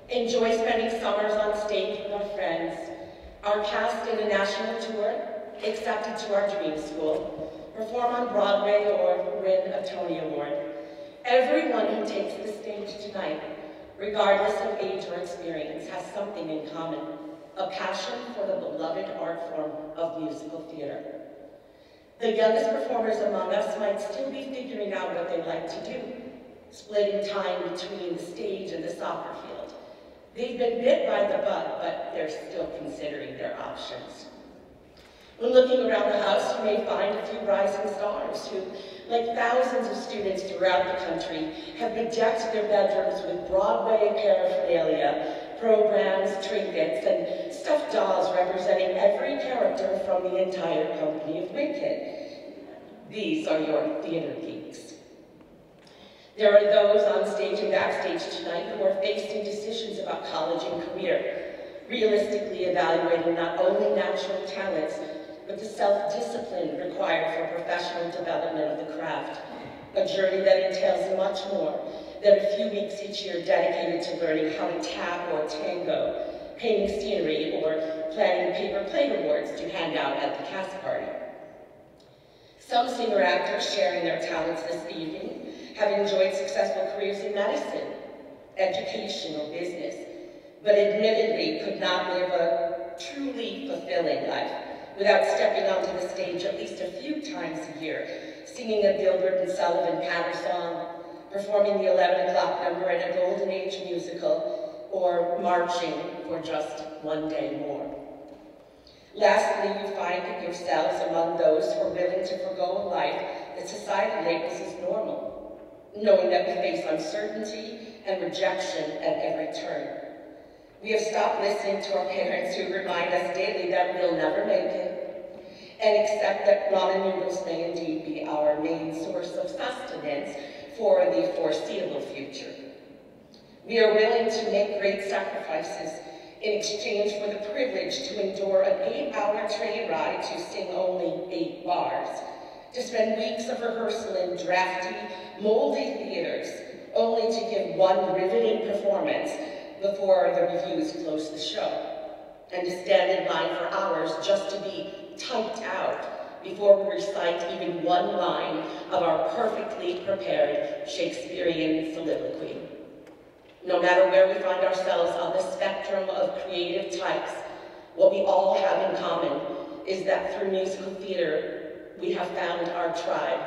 enjoy spending summers on stage with our friends, are cast in a national tour, accepted to our dream school, perform on Broadway, or win a Tony Award. Everyone who takes the stage tonight, regardless of age or experience, has something in common, a passion for the beloved art form of musical theater. The youngest performers among us might still be figuring out what they'd like to do, splitting time between the stage and the soccer field. They've been bit by the bug, but they're still considering their options. When looking around the house, you may find a few rising stars who, like thousands of students throughout the country, have bedecked their bedrooms with Broadway paraphernalia, programs, trinkets, and stuffed dolls representing every character from the entire company of Wicked. These are your theater geeks. There are those on stage and backstage tonight who are facing decisions about college and career, realistically evaluating not only natural talents, but the self-discipline required for professional development of the craft, a journey that entails much more than a few weeks each year dedicated to learning how to tap or tango, painting scenery, or planning paper plate awards to hand out at the cast party. Some singer-actors sharing their talents this evening have enjoyed successful careers in medicine, education, or business, but admittedly could not live a truly fulfilling life without stepping onto the stage at least a few times a year, singing a Gilbert and Sullivan patter song, performing the 11 o'clock number in a Golden Age musical, or marching for just one day more. Lastly, you find yourselves among those who are willing to forgo a life that society labels as normal, knowing that we face uncertainty and rejection at every turn. We have stopped listening to our parents who remind us daily that we'll never make it, and accept that ramen noodles may indeed be our main source of sustenance for the foreseeable future. We are willing to make great sacrifices in exchange for the privilege to endure an 8-hour train ride to sing only 8 bars, to spend weeks of rehearsal in drafty, moldy theaters, only to give one riveting performance before the reviews close the show, and to stand in line for hours just to be typed out before we recite even one line of our perfectly prepared Shakespearean soliloquy. No matter where we find ourselves on the spectrum of creative types, what we all have in common is that through musical theater, we have found our tribe.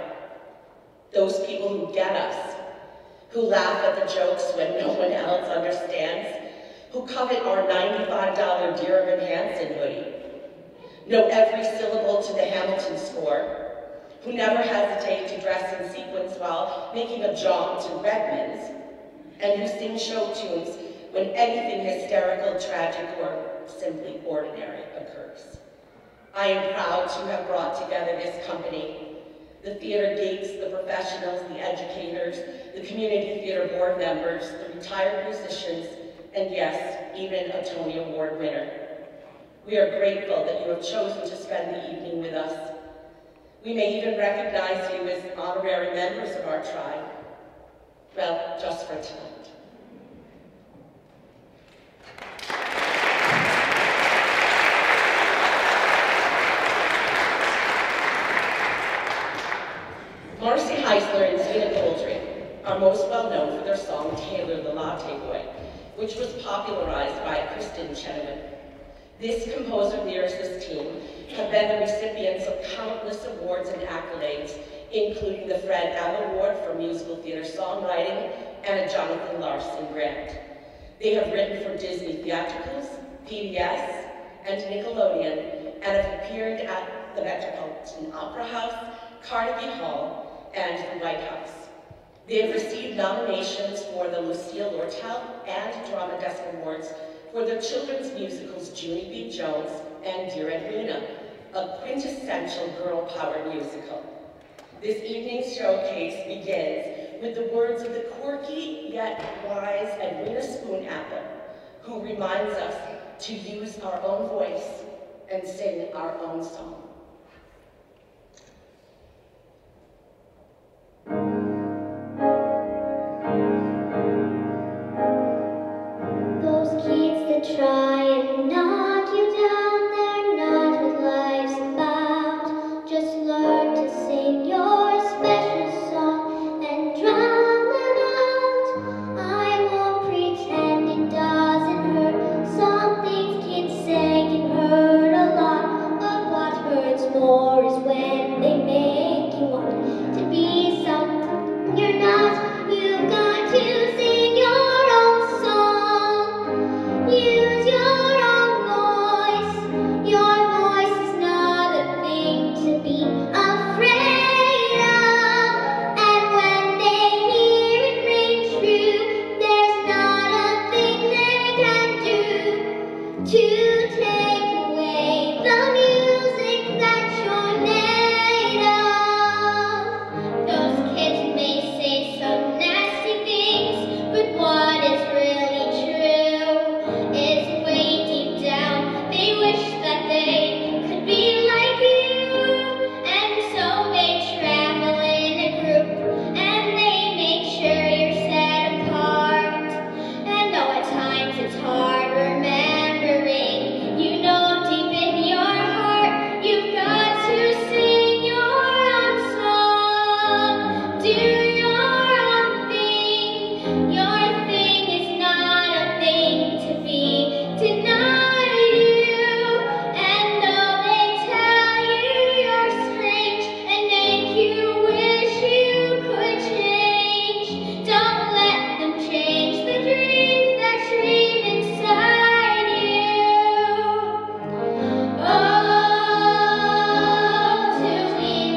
Those people who get us, who laugh at the jokes when no one else understands, who covet our $95 Dear Evan Hansen hoodie, know every syllable to the Hamilton score, who never hesitate to dress in sequins while making a jaunt to Redmond's, and who sing show tunes when anything hysterical, tragic, or simply ordinary occurs. I am proud to have brought together this company, the theater geeks, the professionals, the educators, the community theater board members, the retired musicians, and yes, even a Tony Award winner. We are grateful that you have chosen to spend the evening with us. We may even recognize you as honorary members of our tribe. Well, just for tonight. Marcy Heisler and Zena Goldring are most well known for their song Taylor the Latte Boy, which was popularized by Kristen Chenoweth. This composer-lyricist team have been the recipients of countless awards and accolades, including the Fred M. Award for Musical Theater Songwriting and a Jonathan Larson Grant. They have written for Disney Theatricals, PBS, and Nickelodeon, and have appeared at the Metropolitan Opera House, Carnegie Hall, and the White House. They have received nominations for the Lucille Lortel and Drama Desk Awards for their children's musicals Junie B. Jones and Dear Edwina, a quintessential girl power musical. This evening's showcase begins with the words of the quirky yet wise Edwina Spoonapple, who reminds us to use our own voice and sing our own song. The try and knock you down, they're not what life's about. Just learn to sing your special song and drown them out. I won't pretend it doesn't hurt. Some things kids say can hurt a lot, but what hurts more is when they make you want to be something you're not. You've got to sing your own song. Use your own voice. Your voice is not a thing to be afraid of. And when they hear it ring true, there's not a thing they can do to take away the music that you're made of. Those kids may say some nasty things, but what is really true is way deep down they wish that they could be like you. And so they travel in a group and they make sure you're set apart. And though at times it's hard remembering, you know deep in your heart you've got to sing your own song. Do your own thing. Your thing is not a thing to be denied you. And though they tell you you're strange and make you wish you could change, don't let them change the dreams that dream inside you. Oh, to be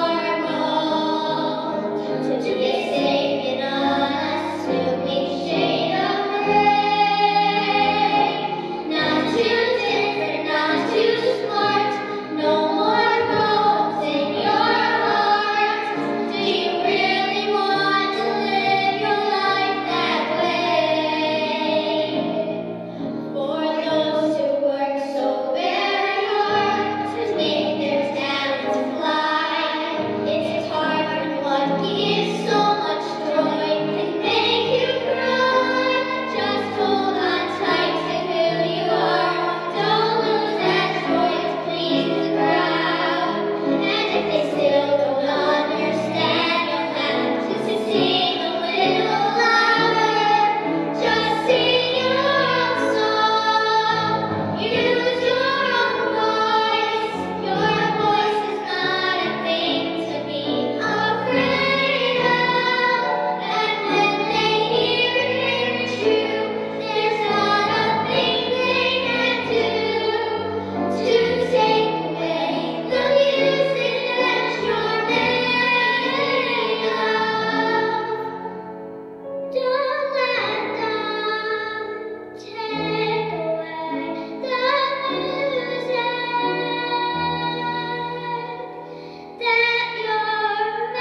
normal, to be safe and unassuming shade of gray. Not too different, not too smart, no more holes in your heart. Do you really want to live your life that way? For those who work so very hard to make their talents fly, it's hard when what gives so much joy can make you cry. Just hold on tight to who you are. Don't lose that joy to please the crowd. And if they still don't understand, you'll have to sing a little louder. Just sing your own song. Use your own voice. Your voice is not a thing to be afraid of. And when they hear it ring true, there's not a thing they can do to take away the music that you're made of. Don't let them take away the music that you're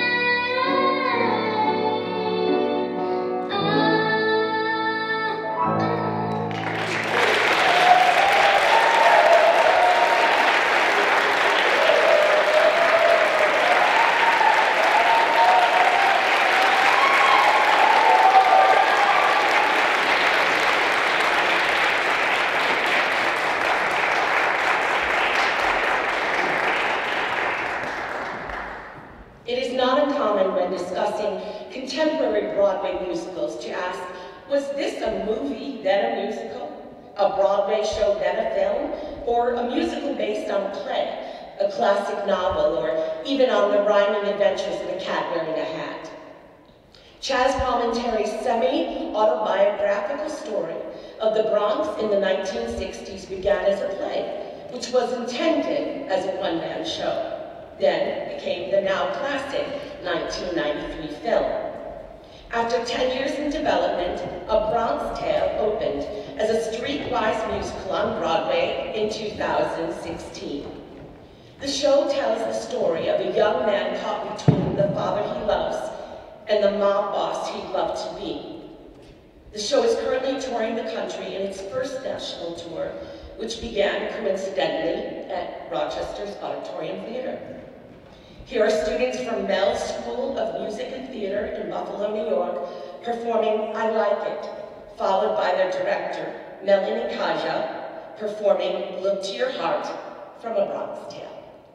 It is not uncommon when discussing contemporary Broadway musicals to ask, was this a movie, then a musical? A Broadway show, then a film? Or a musical based on a play, a classic novel, or even on the rhyming adventures of a cat wearing a hat? Chaz Palminteri's semi-autobiographical story of the Bronx in the 1960s began as a play, which was intended as a one-man show. Then became the now classic 1993 film. After 10 years in development, A Bronx Tale opened as a streetwise musical on Broadway in 2016. The show tells the story of a young man caught between the father he loves and the mob boss he'd love to be. The show is currently touring the country in its first national tour, which began coincidentally at Rochester's Auditorium Theater. Here are students from Mell's School of Music and Theater in Buffalo, New York, performing I Like It, followed by their director, Melanie and Kaja, performing Look to Your Heart from A Bronx Tale.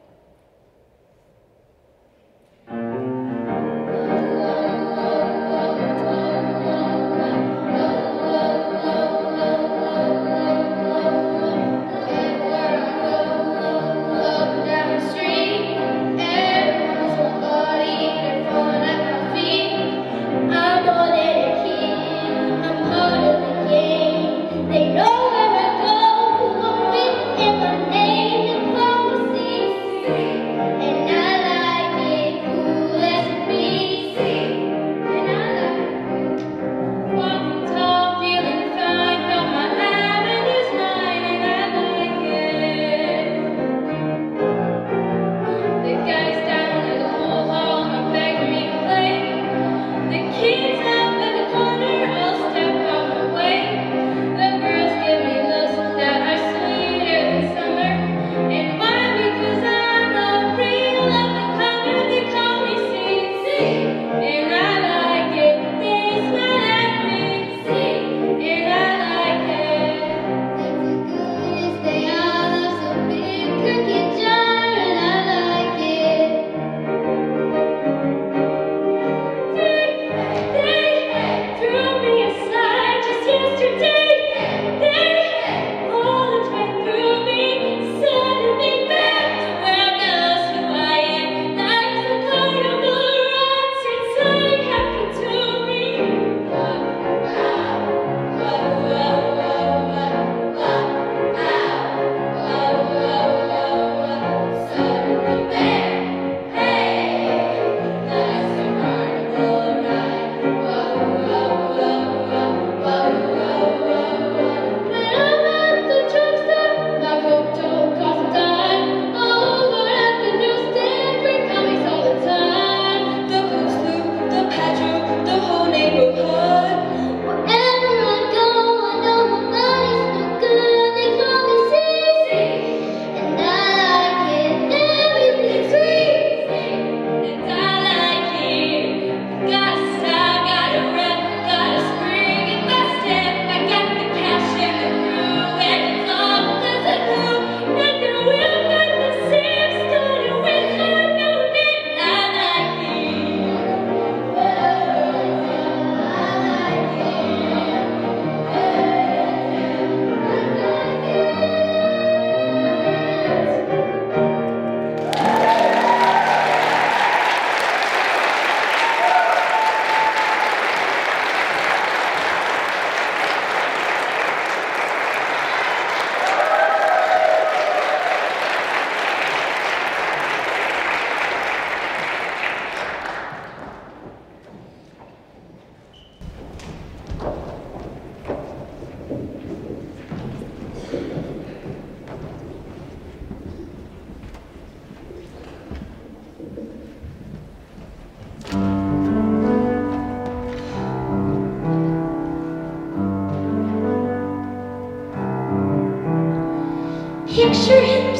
Picture him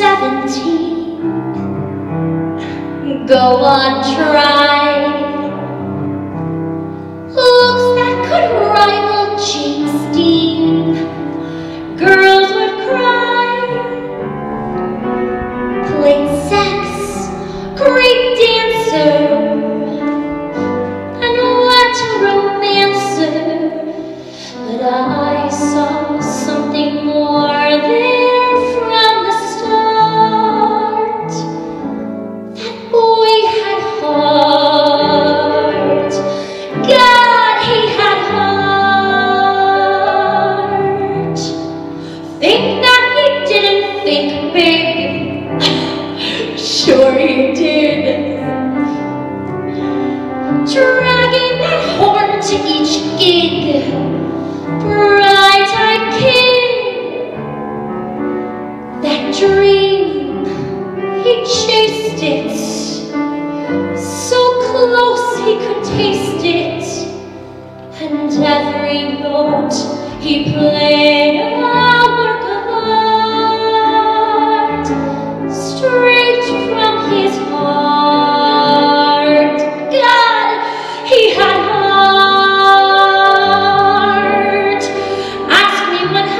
17. Go on, try. Looks that could rival James Dean. Girls would cry. Played sex, great dancer, and what romancer. But I saw something more there from the start. That boy had heart. God, he had heart. Think that he didn't think big. Sure he did. Dragging that horn to each gig. Bright-eyed kid. That dream, he chased it. So close he could taste it. And every note he played a work of art. Straight from his heart. God, he had heart. Ask me what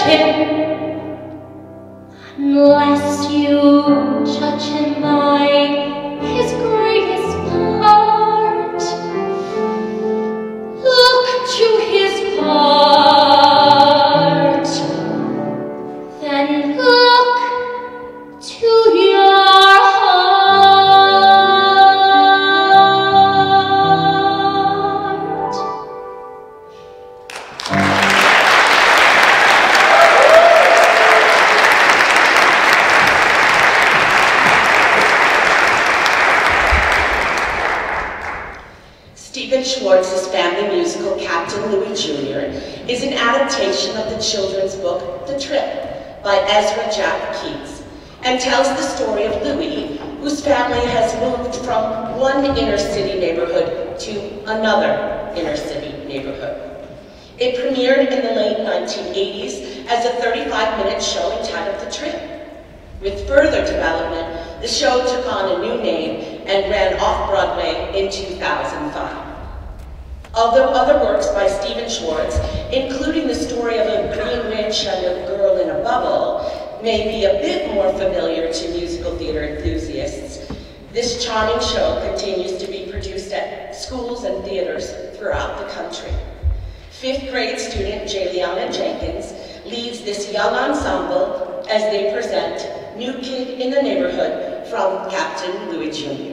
him unless you judge him by his greatest part. Look to his part, then look to your heart. Stephen Schwartz's family musical, Captain Louis Jr., is an adaptation of the children's book, The Trip, by Ezra Jack Keats, and tells the story of Louis, whose family has moved from one inner city neighborhood to another inner city neighborhood. It premiered in the late 1980s as a 35-minute show entitled The Trip. With further development, the show took on a new name and ran off-Broadway in 2005. Although other works by Stephen Schwartz, including the story of a green witch and a girl in a bubble, may be a bit more familiar to musical theater enthusiasts, this charming show continues to be produced at schools and theaters throughout the country. 5th grade student Jayliana Jenkins leads this young ensemble as they present New Kid in the Neighborhood from Captain Louis Jr.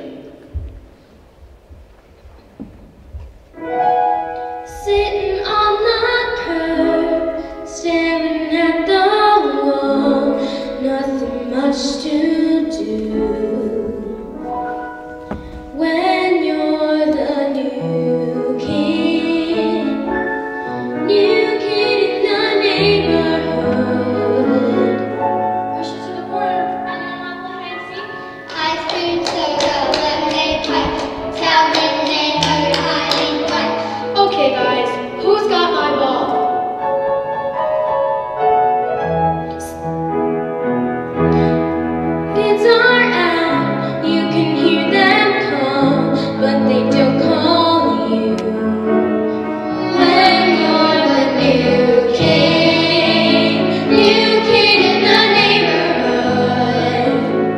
Sitting on the curb, staring at the wall, nothing much to do. When you're the new kid in the neighborhood. Rushes to the corner, and then on the hide and seek. Ice cream, soda, lemonade, pipe. Tell me the name of your hiding place. Okay, guys, who's got my ball? Kids are out, you can hear them call, but they don't call you. When you're the new kid in the neighborhood.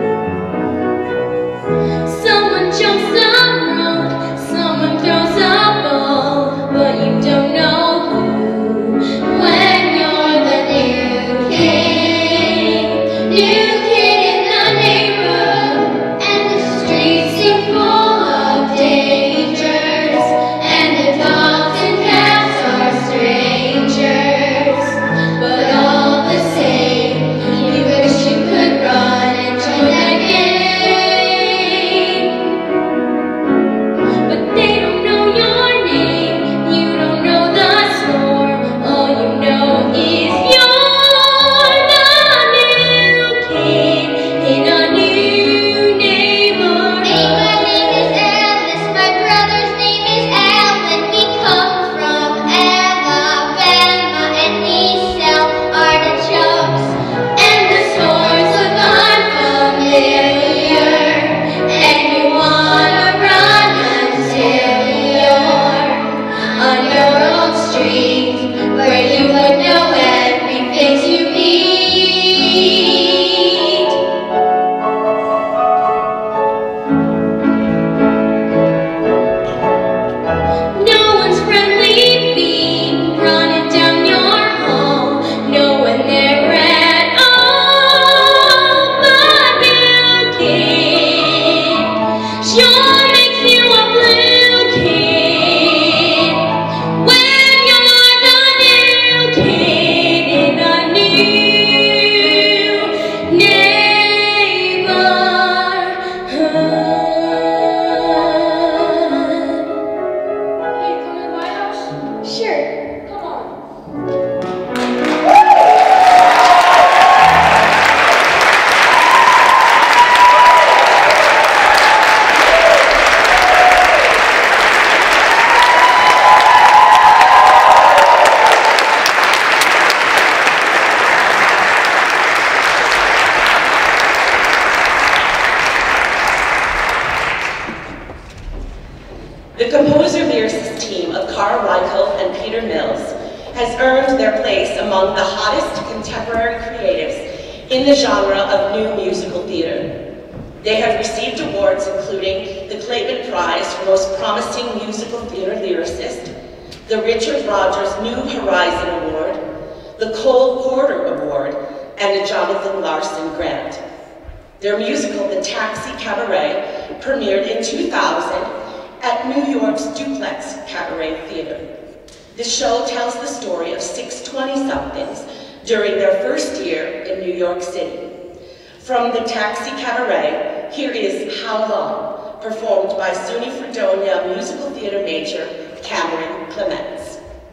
Someone jumps a rope, someone throws a ball, but you don't know who. When you're the new kid in the neighborhood, and the streets seem full of dangers, and the dogs and cats are strangers, but all the same, you wish you could run and join the game. But they don't know your name, you don't know the score, all you know is you're the new kid in a new neighborhood. Hey, my name is Alice, my brother's name is Alan. We come from Alabama and we sell artichokes and the stores look unfamiliar, and you wanna run until you're on your own street where you would know every face you meet. No one's friendly feet running down your hall, no one there at all. But new kid sure makes you a blue kid. When you're the new kid in a new neighborhood. Hey, come to the White House? Sure, come on. The composer-lyricist team of Carl Reichel and Peter Mills has earned their place among the hottest contemporary in the genre of new musical theater. They have received awards including the Clayton Prize for Most Promising Musical Theater Lyricist, the Richard Rogers New Horizon Award, the Cole Porter Award, and a Jonathan Larson Grant. Their musical, The Taxi Cabaret, premiered in 2000 at New York's Duplex Cabaret Theater. The show tells the story of 6 20-somethings during their first year in New York City. From The Taxi Cabaret, here is How Long, performed by SUNY Fredonia musical theater major Cameron Clements.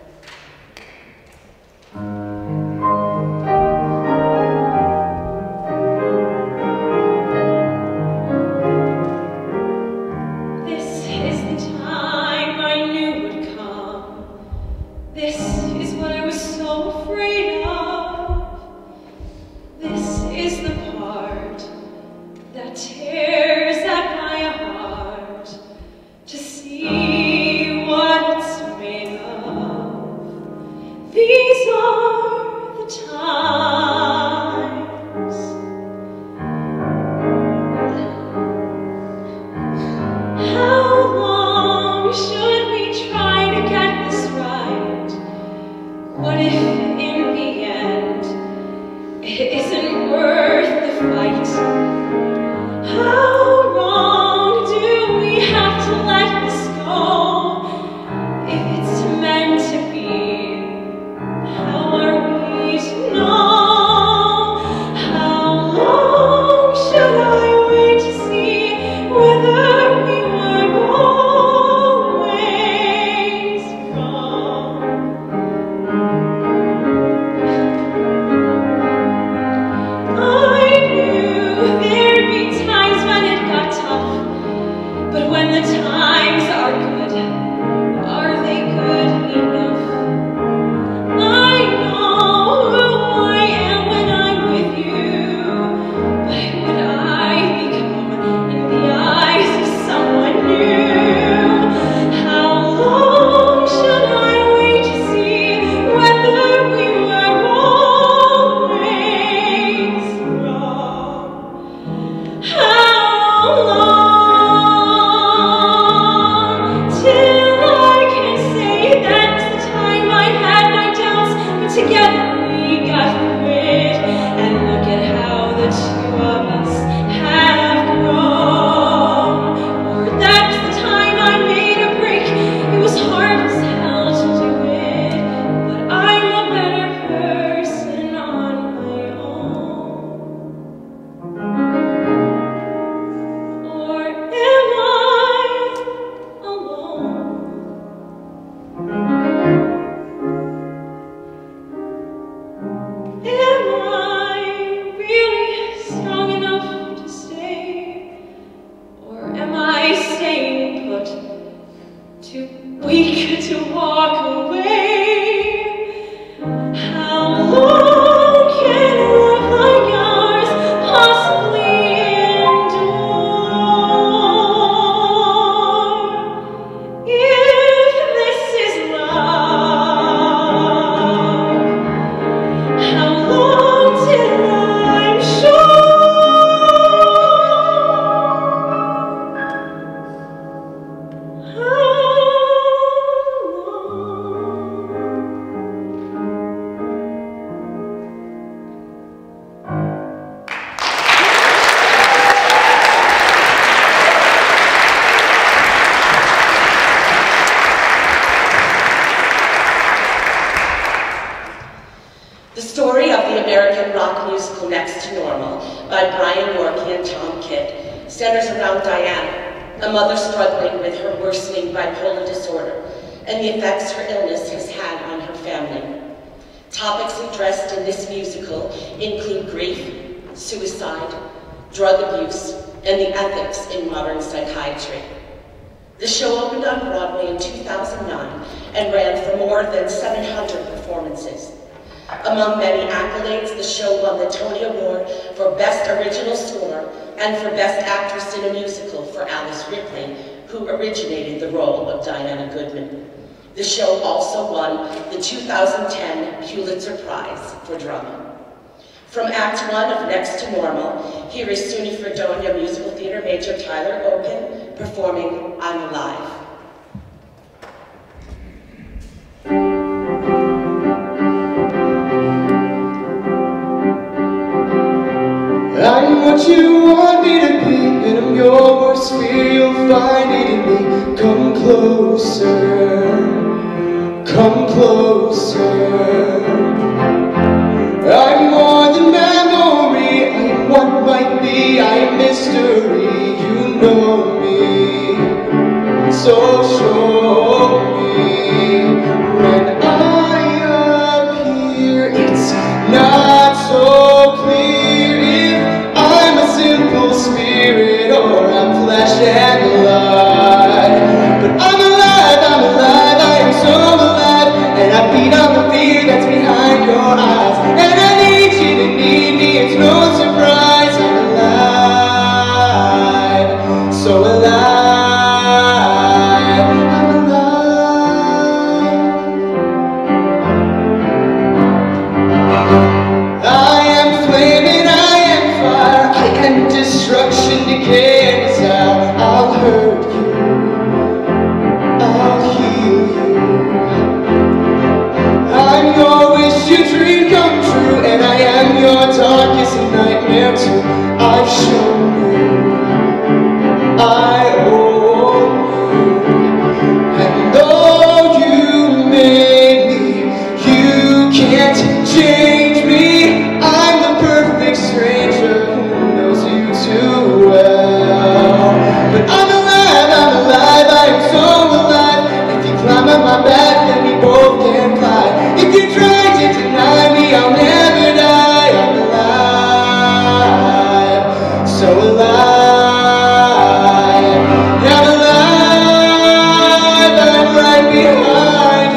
Centers around Diana, a mother struggling with her worsening bipolar disorder and the effects her illness has had on her family. Topics addressed in this musical include grief, suicide, drug abuse, and the ethics in modern psychiatry. The show opened on Broadway in 2009 and ran for more than 700 performances. Among many accolades, the show won the Tony Award for Best Original Score and for Best Actress in a Musical for Alice Ripley, who originated the role of Diana Goodman. The show also won the 2010 Pulitzer Prize for Drama. From Act 1 of Next to Normal, here is SUNY Fredonia Musical Theater Major Tyler Oken performing I'm Alive. I'm what you want me to be, and I'm your worst fear, you'll find it in me. Come closer, come closer. I'm more than memory, I am what might be, I am mystery. You know me, so show me. When I appear, it's not so clear if I'm a simple spirit or I'm flesh and blood. But I'm alive, I am so alive, and I feed on the fear that's behind your eyes. And I need you to need me, it's no surprise. I'm alive, so alive. I'm alive. I am flame and I am fire, I am destruction, decay and desire. I'll hurt you, I'll heal you. I'm your wish, your dream come true, and I am your darkest nightmare too. I've shown you, I own you, and though you made me, you can't change me. I'm the perfect stranger who knows you too well. But I'm alive, I am so alive. If you climb on my back, then we both can fly. If you try to deny me, I'll never die. I'm alive, so alive. I'm alive, I'm right behind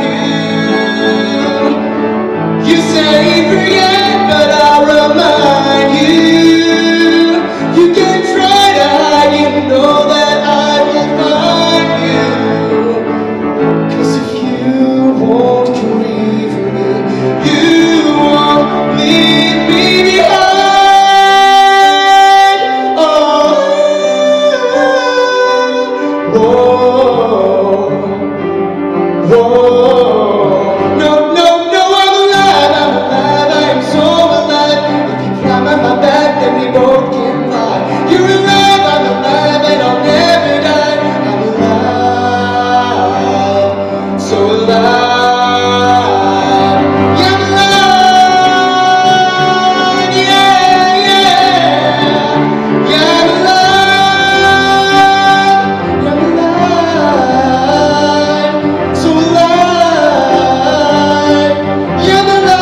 you. You say forget, but I'll remind you. You can try to hide, you know that I will find you. 'Cause if you won't grieve me, you won't leave me behind. Oh, whoa, whoa. No, no, no, I'm alive, I am so alive. If you climb on my back, then we both can fly. You're alive, I'm alive, and I'll never die. I'm alive, so alive. Yeah, I'm alive, yeah, yeah. Yeah, I'm alive, so alive. Yeah, I'm alive.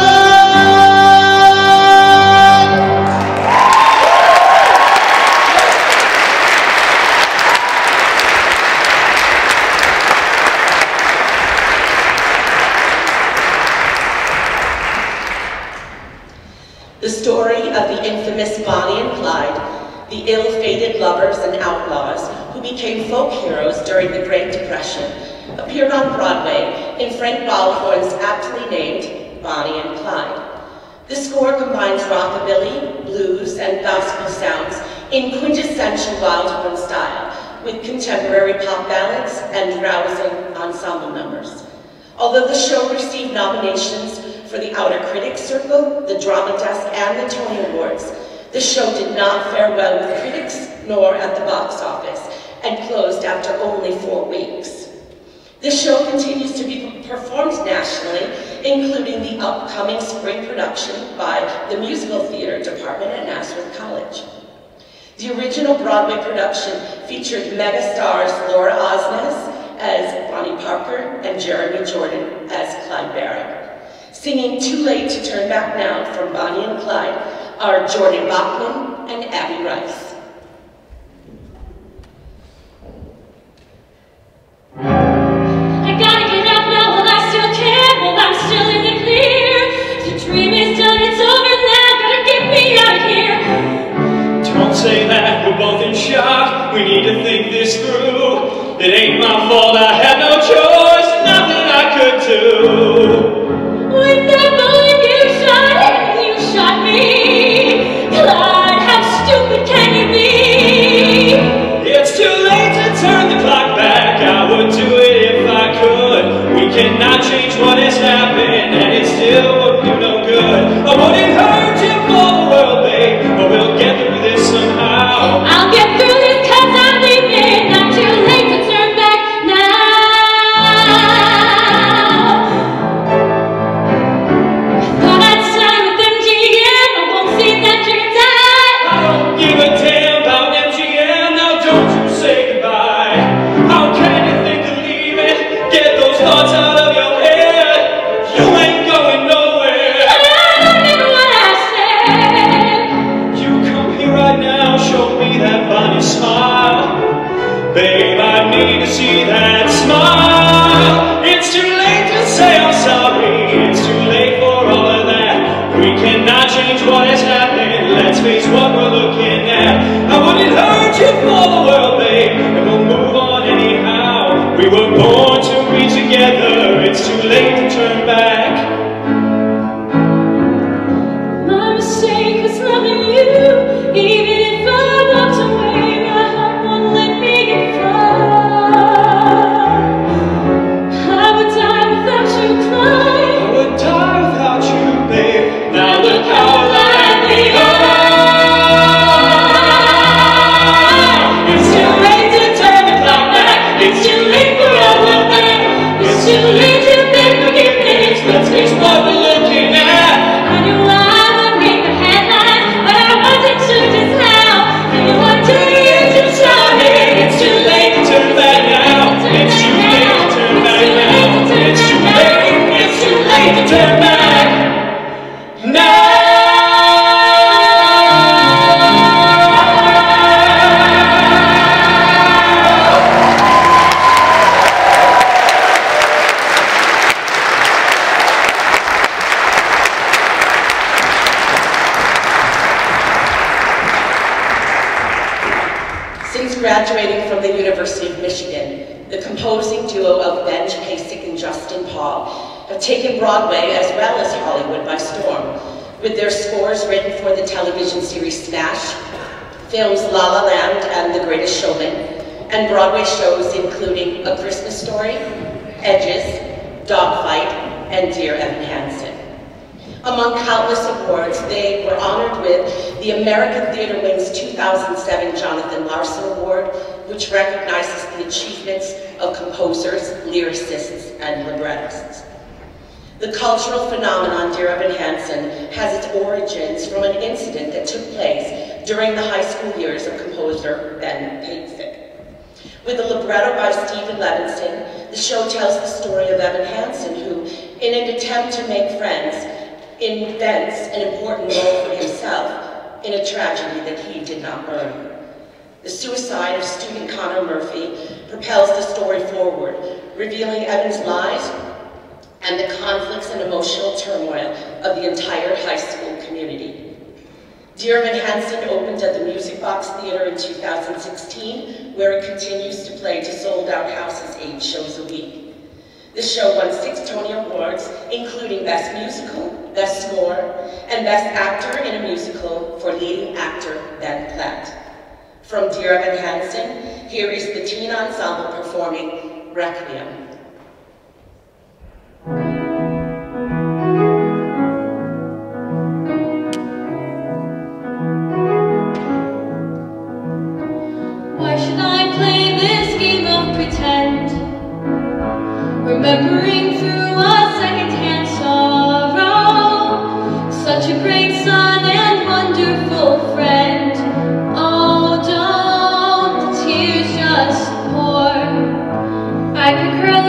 The story of the infamous Bonnie and Clyde, the ill-fated lovers and outlaws who became folk heroes during the Great Depression, appeared on Broadway in Frank Ballhorn's aptly named Bonnie and Clyde. The score combines rockabilly, blues, and gospel sounds in quintessential Wildhorn style, with contemporary pop ballads and rousing ensemble numbers. Although the show received nominations for the Outer Critics Circle, the Drama Desk, and the Tony Awards, the show did not fare well with critics nor at the box office, and closed after only 4 weeks. This show continues to be performed nationally, including the upcoming spring production by the Musical Theater Department at Nazareth College. The original Broadway production featured megastars Laura Osnes as Bonnie Parker and Jeremy Jordan as Clyde Barrett. Singing Too Late to Turn Back Now from Bonnie and Clyde are Jordan Bachman and Abby Rice. I gotta get out now while I still can, while I'm still in the clear. The dream is done, it's over now, gotta get me out of here. Don't say that, we're both in shock. We need to think this through. It ain't my fault, I had no choice, nothing I could do. With that bullet you shot me. Babe, I need to see that smile. It's too late to say I'm sorry. It's too late for all of that. We cannot change what has happened. Let's face what we're looking at. I wouldn't hurt you for the world, babe, and we'll move on anyhow. We were born to be together. It's too late to turn back. My mistake was loving you, even if I walked away, my heart won't let me get far. I would die without you, Clyde. I would die without you, babe. Now look how alive we are. It's too late to turn the clock back. It's too late for all of that. It's too late to beg forgiveness. Let's face what we're looking at. I knew I would make the headlines, but I wasn't sure just how. You were too years to started. It's too late to turn back now. It's too late to turn back now. It's too late. It's too late to turn back now. Since graduating from the University of Michigan, the composing duo of Ben Pasek and Justin Paul have taken Broadway as well as Hollywood by storm, with their scores written for the television series Smash, films La La Land and The Greatest Showman, and Broadway shows including A Christmas Story, Edges, Dogfight, and Dear Evan Hansen. Among countless awards, they were honored with the American Theatre Wing's 2007 Jonathan Larson Award, which recognizes the achievements of composers, lyricists, and librettists. The cultural phenomenon Dear Evan Hansen has its origins from an incident that took place during the high school years of composer Ben Pasek. With a libretto by Stephen Levinson, the show tells the story of Evan Hansen, who, in an attempt to make friends, invents an important role for himself in a tragedy that he did not learn. The suicide of student Connor Murphy propels the story forward, revealing Evan's lies and the conflicts and emotional turmoil of the entire high school community. Dear Evan Hansen opened at the Music Box Theater in 2016, where it continues to play to sold-out houses 8 shows a week. The show won 6 Tony Awards, including Best Musical, Best Score, and Best Actor in a Musical for leading actor Ben Platt. From Dear Evan Hansen, here is the teen ensemble performing Requiem. Why should I play this game of pretend? Remembering through a second-hand sorrow, such a great son and wonderful friend. Oh, don't the tears just pour? I could curl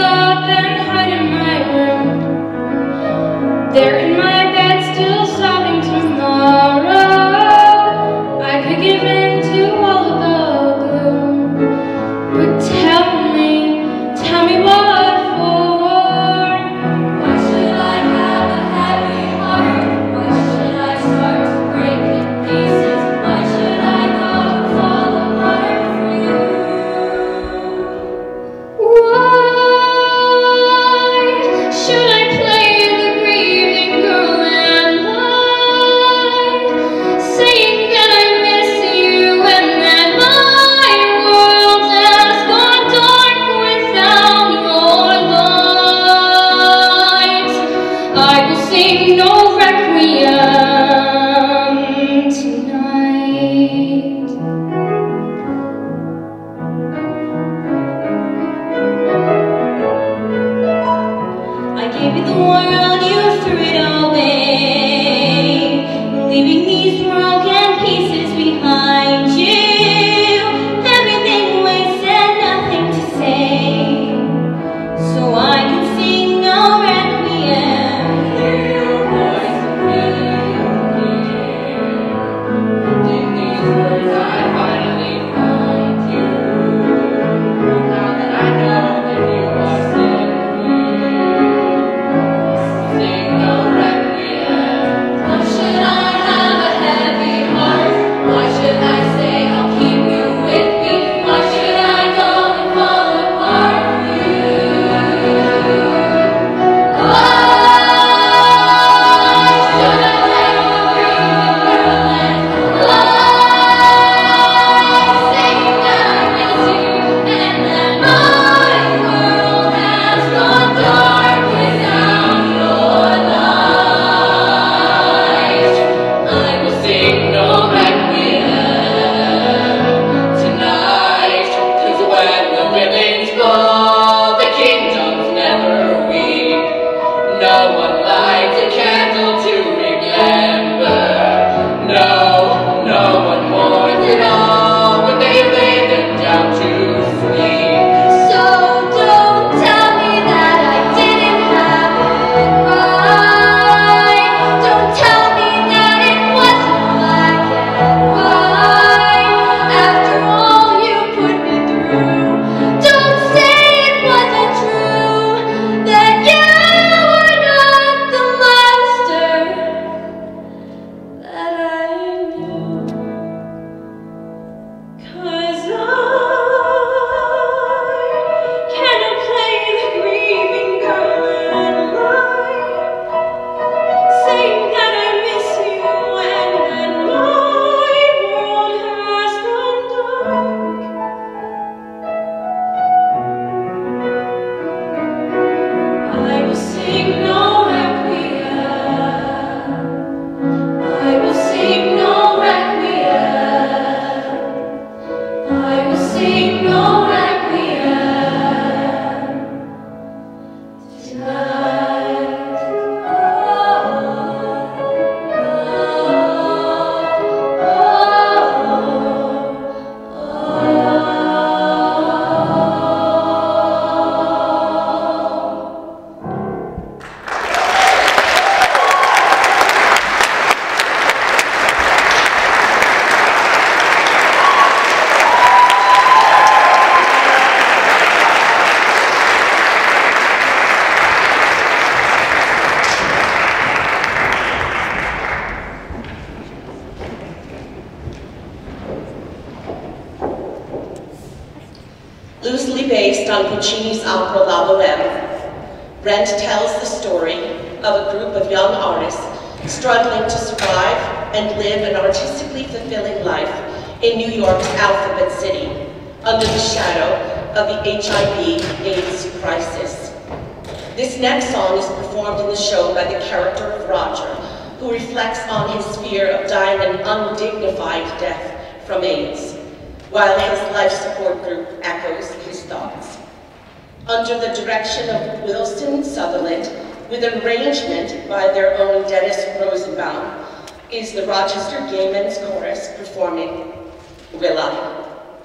Loosely based on Puccini's opera La Bohème, Rent tells the story of a group of young artists struggling to survive and live an artistically fulfilling life in New York's Alphabet City, under the shadow of the HIV/AIDS crisis. This next song is performed in the show by the character of Roger, who reflects on his fear of dying an undignified death from AIDS, while his life support group echoes his thoughts. Under the direction of Wilson Sutherland, with an arrangement by their own Dennis Rosenbaum, is the Rochester Gay Men's Chorus performing Will I?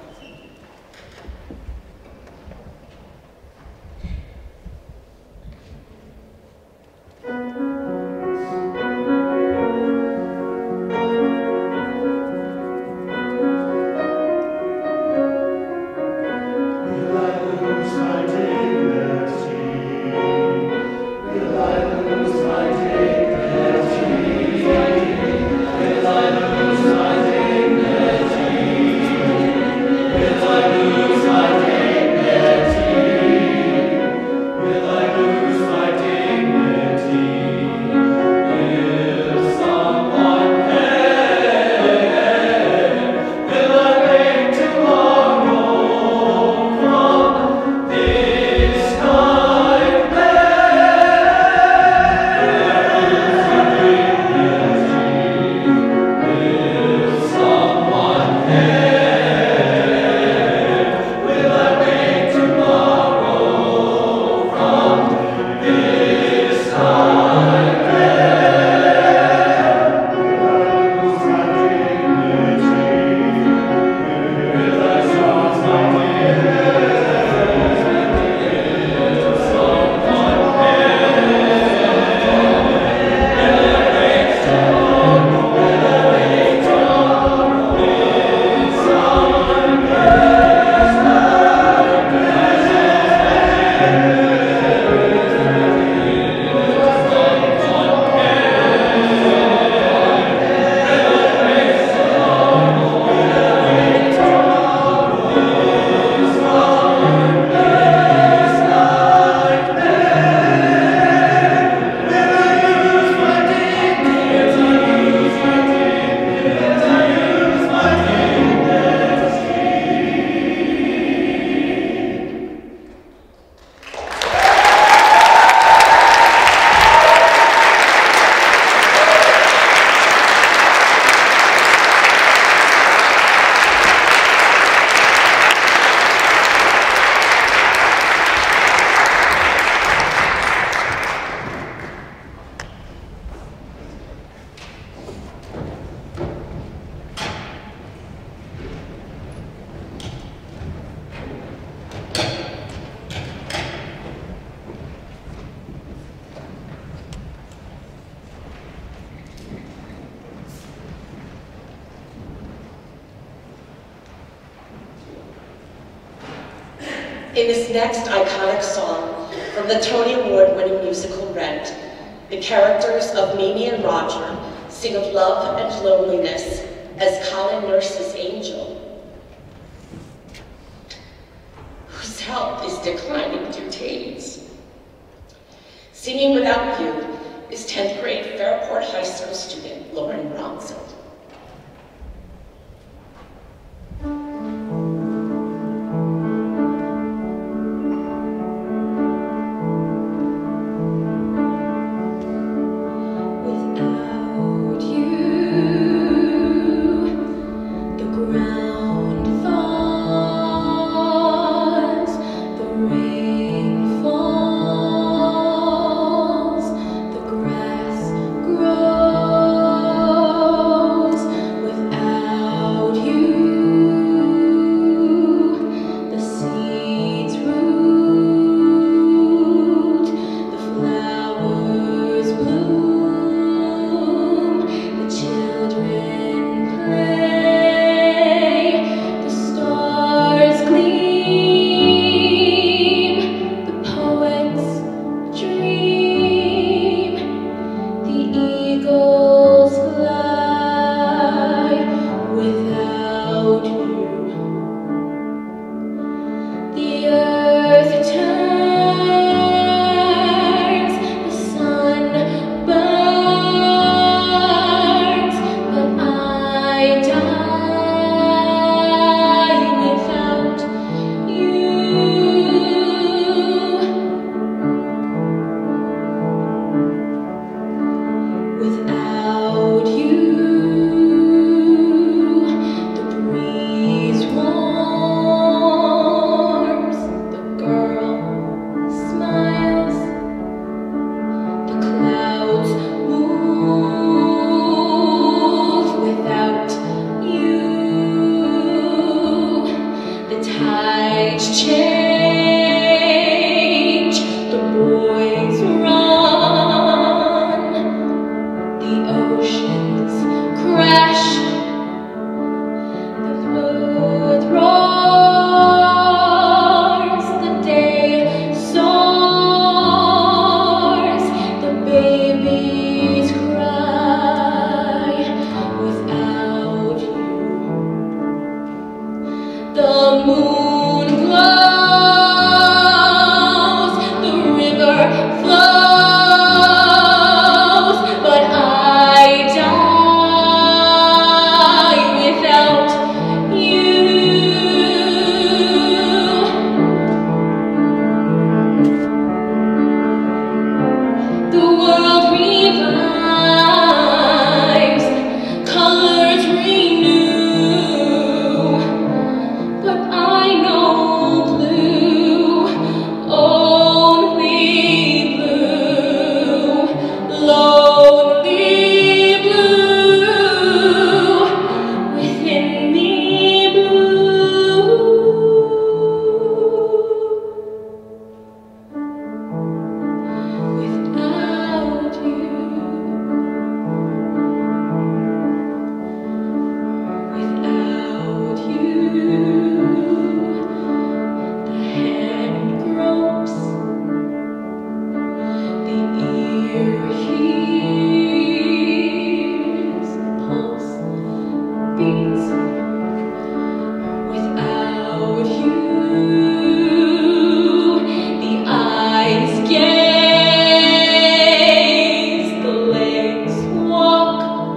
In this next iconic song from the Tony Award-winning musical Rent, the characters of Mimi and Roger sing of love and loneliness as Colin nurses Angel, whose health is declining due to AIDS. Singing Without You is 10th grade Fairport High School student Lauren Bronson. Grows. moon glows, the river flows, but I die without you. The world revives, colors renew, but I know blue, only blue, lonely blue, within me blue. Without you, the hand gropes, the ear hears, the pulse beats. Without you, the eyes gaze, the legs walk,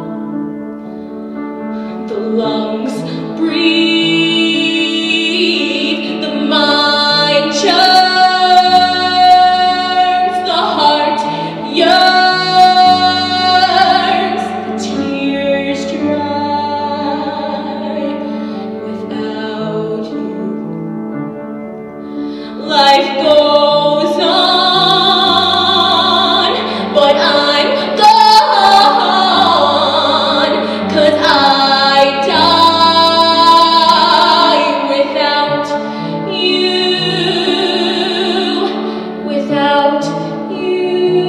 the lungs breathe, the mind churns, the heart yearns, the tears dry. Without you, life goes on, but I'm gone, 'cause I die without you, without you,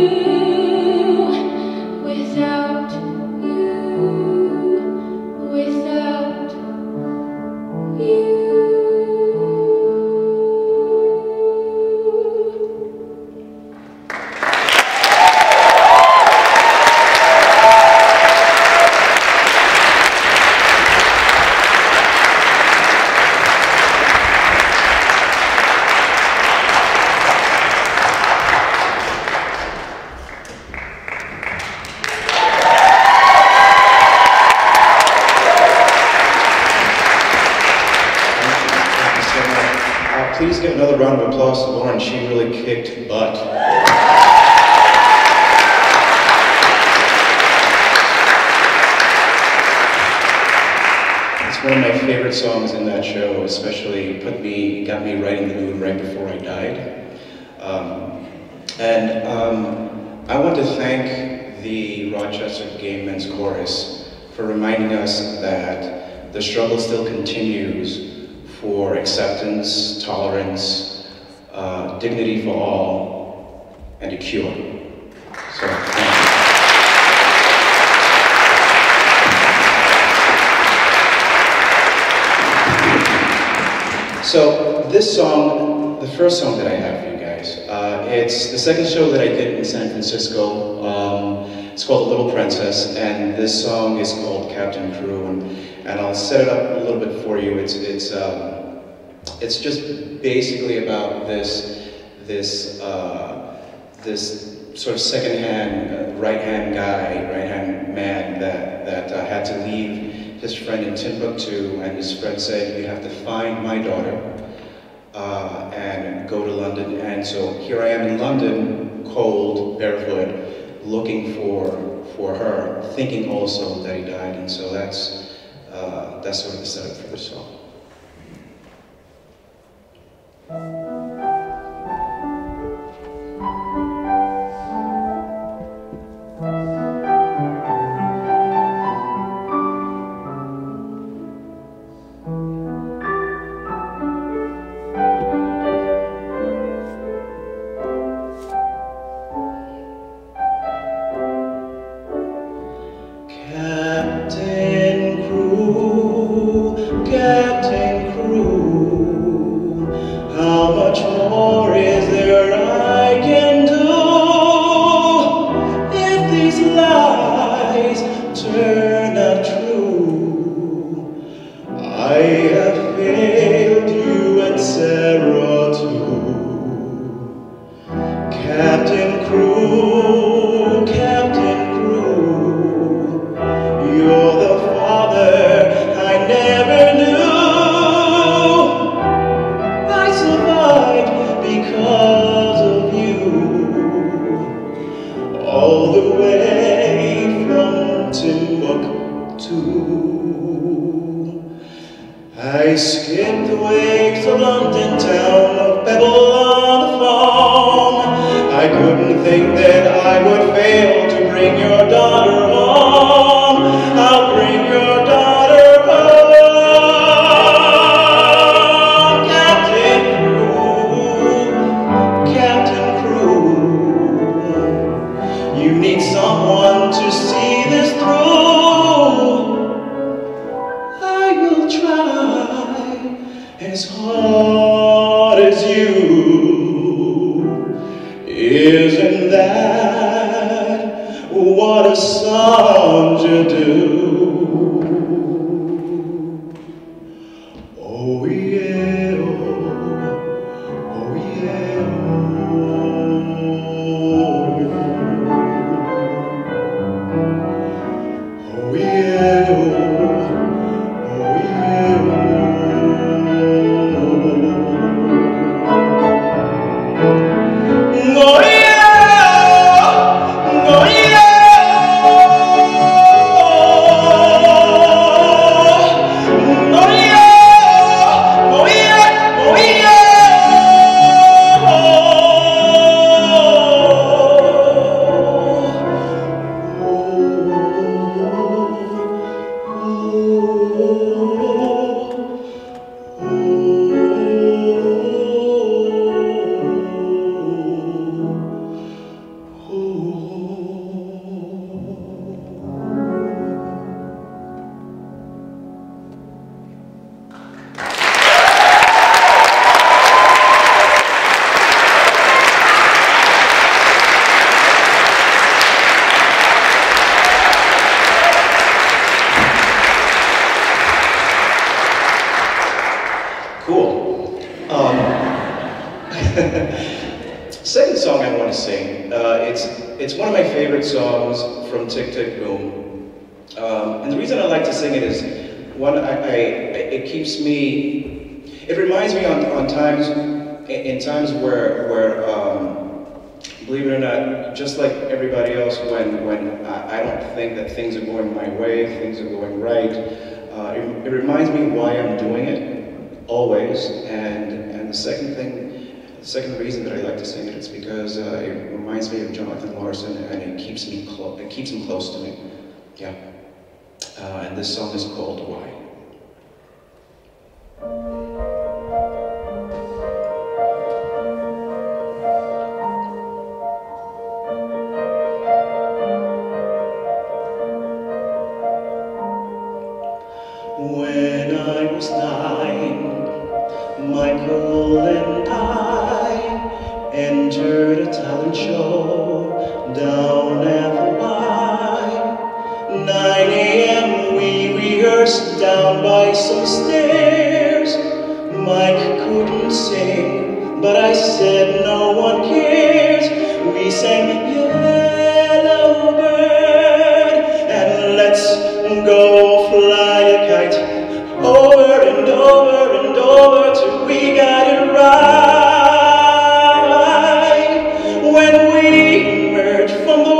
without you, without you. Please give another round of applause to Lauren. She really kicked butt. It's one of my favorite songs in that show, especially got me right in the mood right before I died. I want to thank the Rochester Gay Men's Chorus for reminding us that the struggle still continues for acceptance, tolerance, dignity for all, and a cure. So, thank you. So, this song, the first song that I have for you guys, it's the second show that I did in San Francisco. It's called The Little Princess, and this song is called Captain Crew, and I'll set it up a little bit for you. It's just basically about this sort of second-hand, right-hand man that had to leave his friend in Timbuktu, and his friend said, "You have to find my daughter and go to London." And so here I am in London, cold, barefoot, looking for her, thinking also that he died, and so that's sort of the setup for this song. Captain Crew, how I skipped the waves of London town, of Pebble on the Fawn. I couldn't think that I would fail to bring your daughter home. I'll bring your daughter home. Captain Crew, you need someone to see this through. I will try as hard as you. Isn't that what a song should do? Oh yeah, oh yeah, oh yeah, oh Second song I want to sing, it's one of my favorite songs from Tick Tick Boom. And the reason I like to sing it is, one, it keeps me, it reminds me on times, in times where believe it or not, just like everybody else, when I don't think that things are going my way, things are going right, it reminds me why I'm doing it, always. And the second reason that I like to sing it is because it reminds me of Jonathan Larson, and it keeps him close to me. Yeah. And this song is called Why. When I was 9, Michael and I entered a talent show down at the Y. 9 a.m. we rehearsed down by some stairs. Mike couldn't sing, but I said no one cares. We sang Yellow Bird and Let's Go Fly a Kite, over and over and over till we got it right. When we emerged from the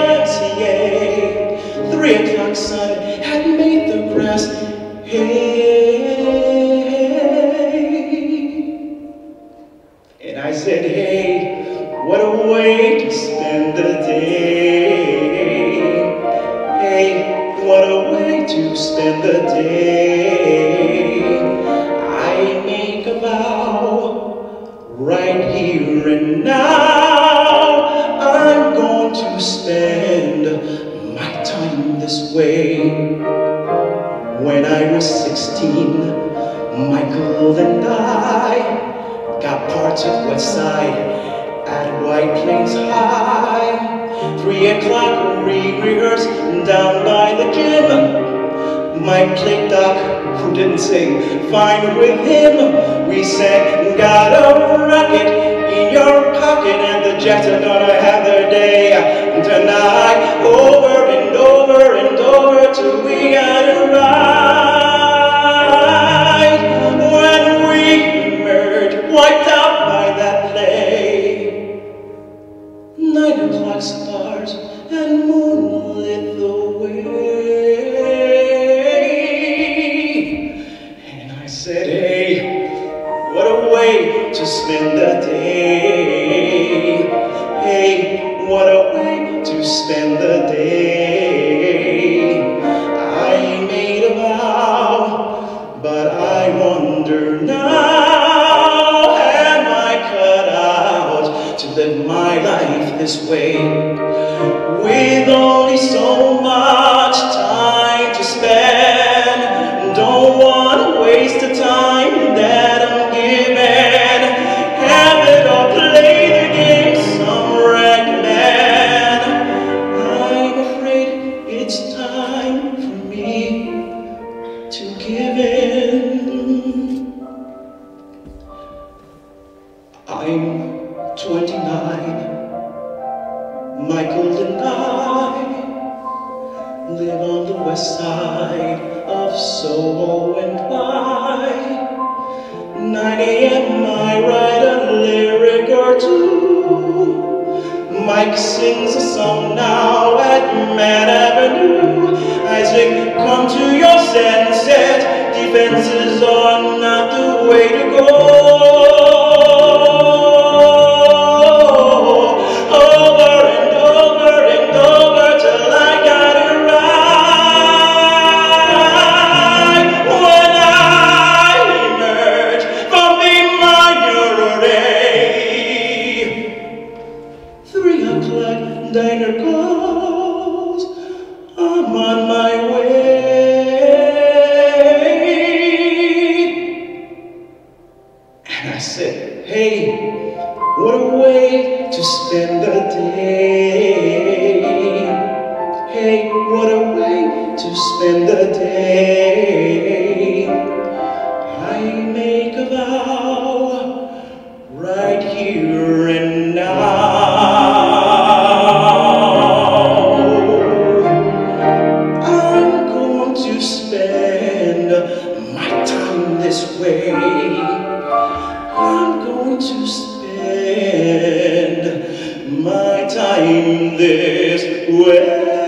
YMCA, 3 o'clock sun had made the grass hay. And I said, hey, what a way to spend the day. Hey, what a way to spend the day. I make a vow right here and now. I'm going to spend my time this way. When I was 16, Michael and I got parts of West Side at White Plains High. 3 o'clock we rehearsed down by the gym. Mike played Doc, who didn't sing, fine with him. We sang, got a rocket in your pocket, and the Jets are gonna have their day tonight. Over and over and over till we got it right. When we emerged, wiped out by that play, 9 o'clock stars and moon lit the way. And I said, this way, with only so much time to spend. Don't want to waste the time that I'm given. Have it or play the game some recommend. I'm afraid it's time for me to give in. I'm 29. Michael and I live on the west side of Soho and Wye. 9 a.m. I write a lyric or two. Mike sings a song now at Mad Avenue. I sing, come to your senses, defenses are not the way to go. Diner calls, I'm on my way. And I said, hey, what a way to spend the day. Hey, what a way to spend the day. I make a vow right here and now. I'm going to spend my time this way.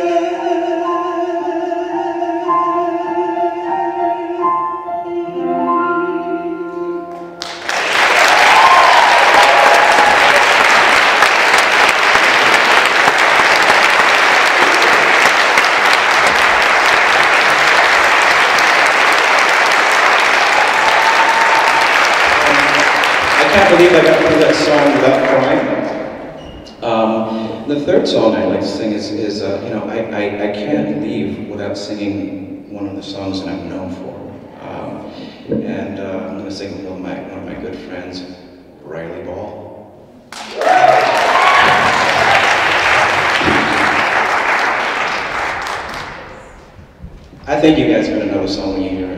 I can't believe I got through that song without crying. The third song I'd like to sing is you know, I can't leave without singing one of the songs that I'm known for. I'm going to sing with one of my good friends, Riley Ball. I think you guys are going to know the song when you hear it.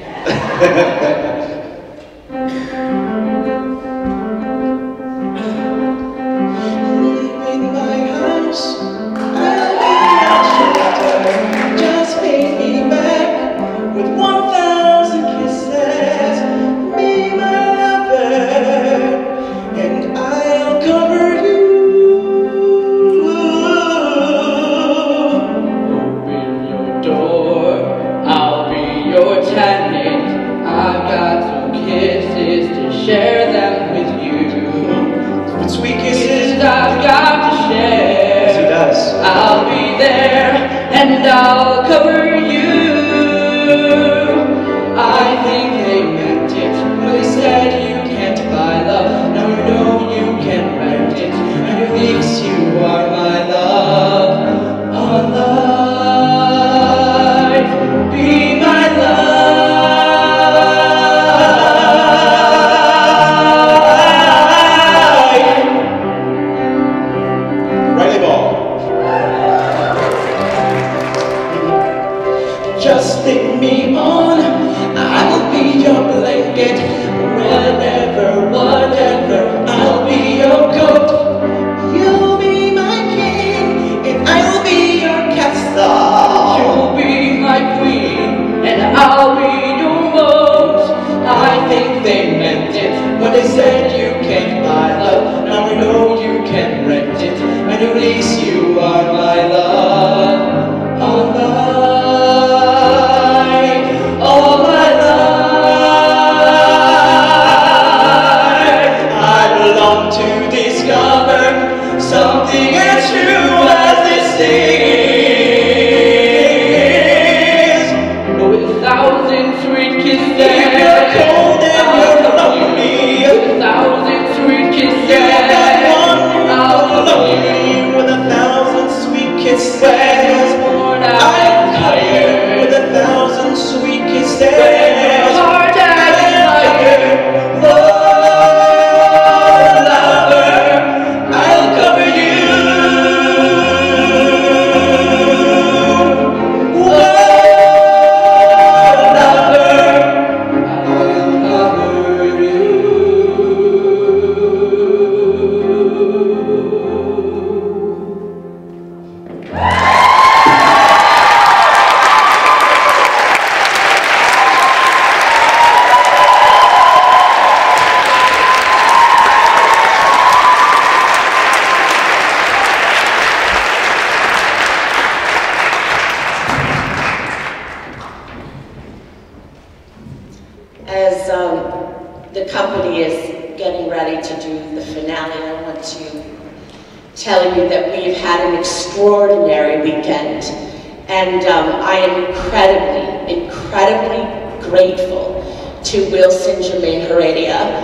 Share them with you. But sweet kisses I've got to share. Yes, he does. I'll be there and I'll cover you. I think they meant it when they said you can't buy love. Now you know you can rent it, and at least you are my love. Our life, be my love. Just stick me on, I will be your blanket. Whatever, whatever, I'll be your coat. You'll be my king, and I'll be your castle. You'll be my queen, and I'll be your moat. I think they meant it when they said you can't buy love. Now I know you can rent it, and at least you are my love. Our life, all my life, I belong to discover something as true as this is. With 1,000 sweet kisses, you're cold and you're lonely. 1,000 sweet kisses, I'll love you. As the company is getting ready to do the finale, I want to tell you that we've had an extraordinary weekend. And I am incredibly grateful to Wilson Jermaine Heredia.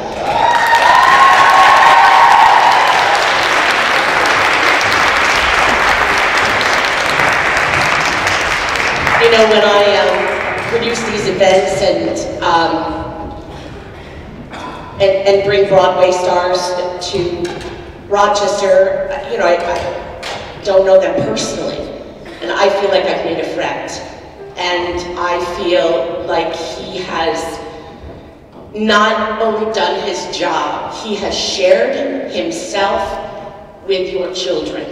You know, when I produce these events and bring Broadway stars to Rochester, you know, I don't know them personally, and I feel like I've made a friend. And I feel like he has not only done his job, he has shared himself with your children.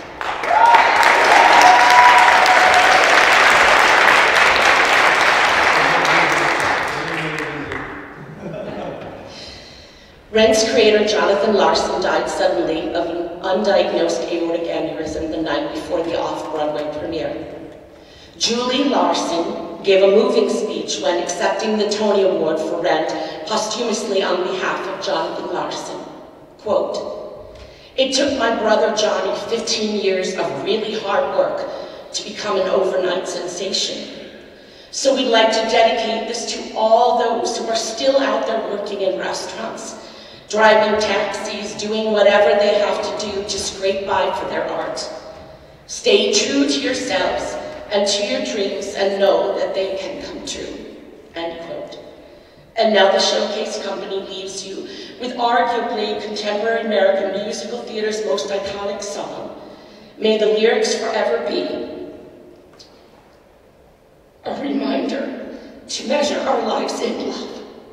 Rent's creator, Jonathan Larson, died suddenly of an undiagnosed aortic aneurysm the night before the off-Broadway premiere. Julie Larson gave a moving speech when accepting the Tony Award for Rent posthumously on behalf of Jonathan Larson. Quote, "It took my brother Johnny 15 years of really hard work to become an overnight sensation. So we'd like to dedicate this to all those who are still out there working in restaurants, driving taxis, doing whatever they have to do to scrape by for their art. Stay true to yourselves and to your dreams and know that they can come true." End quote. And now the Showcase Company leaves you with arguably contemporary American musical theater's most iconic song. May the lyrics forever be a reminder to measure our lives in love.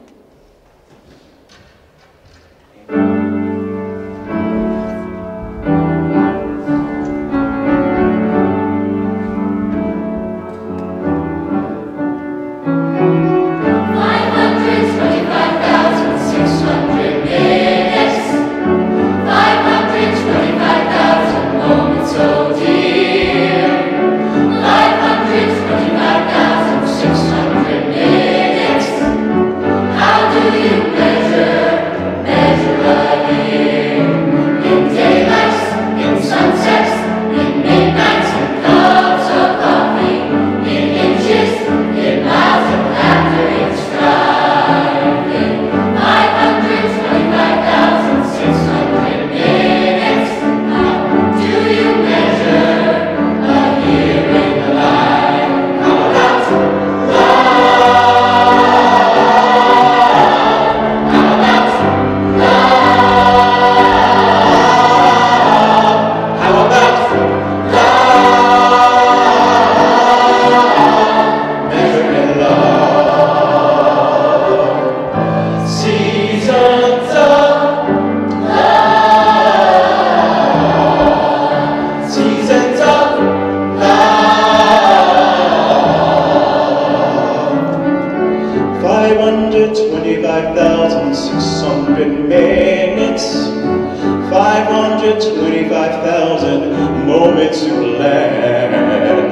Moments to land,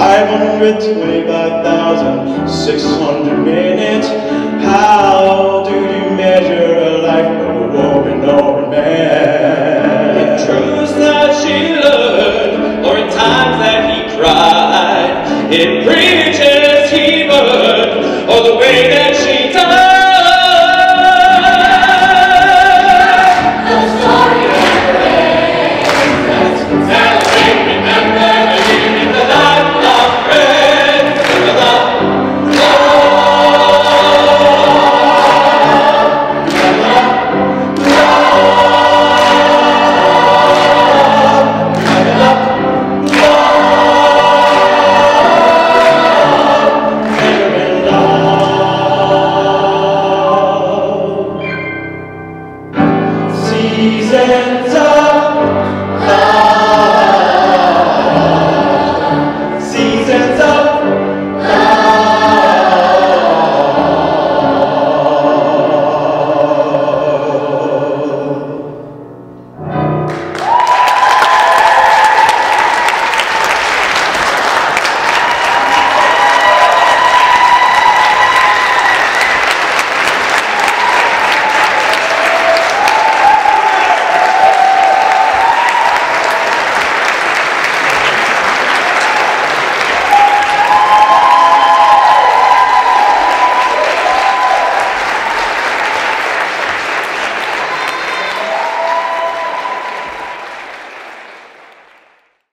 525,600 minutes. How do you measure a life of a woman or a man? In truths that she learned, or in times that he cried, in bridges he burned, or the way that